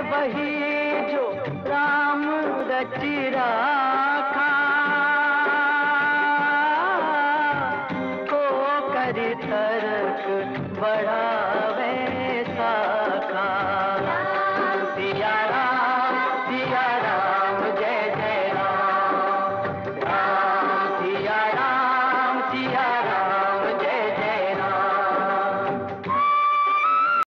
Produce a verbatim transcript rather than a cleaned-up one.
वही जो राम रचि राखा, को करी तर्क बड़ा